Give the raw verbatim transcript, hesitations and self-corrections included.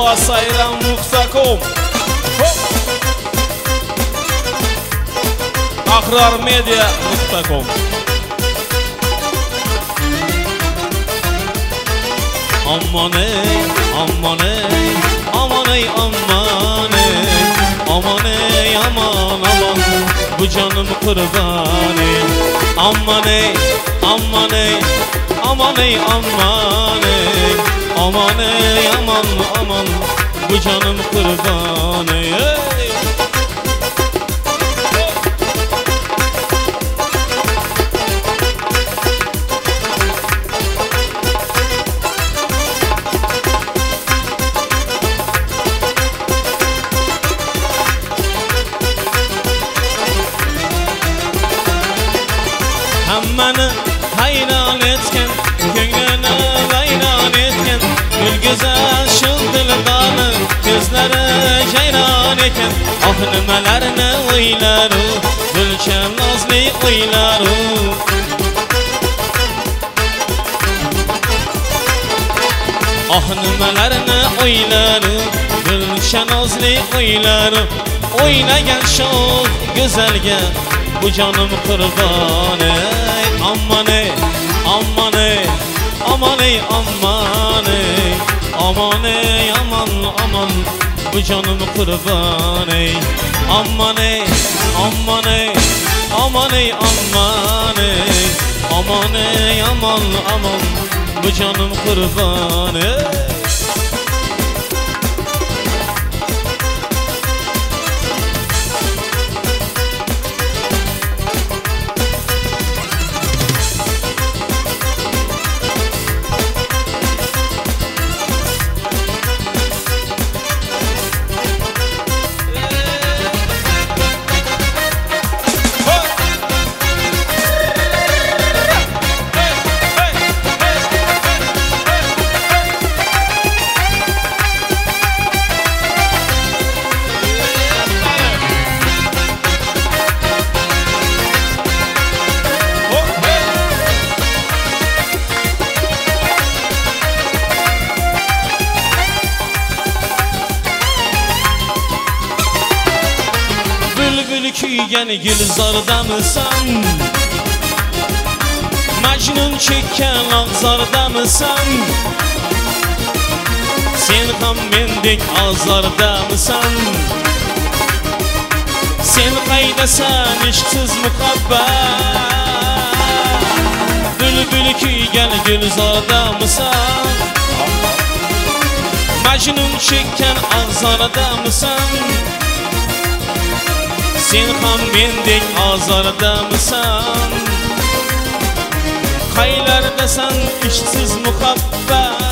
sayram nuqta com ahrormedia nuqta com Aman ey, aman ey, aman ey, aman ey, aman ey, aman aman, bu canım kurban ey. Aman ey, aman ey, aman ey, aman ey, aman ey, aman aman, bu canım kurban ey. Hammani hayron etgan, ko'nglini vayron etgan, gul go'zal shu dildorni ko'zlari jayron ekan. Oh nimalarni o'ylaru, gulchan nozli o'ylaru. Oh nimalarni o'ylaru, gulchan nozli o'ylaru. O'ynagan shu go'zalga bu canım kurban ey. Aman ey, aman ey, aman ey, aman ey, aman ey, aman aman, bu canım kurban ey. Aman ey, aman ey, aman ey, aman ey, aman ey, aman aman, bu canım kurban ey. Kuygan gulzordamisan, Majnun chekkan og'zordamisan, sen ham mendek ozordamisan, sen qaydasan ishqsiz muhabbat, bulbul kuygan gulzordamisan, Majnun chekkan og'zordamisan, sen ham mendek ozordamisan, qaylardasan ishqsiz muhabbat.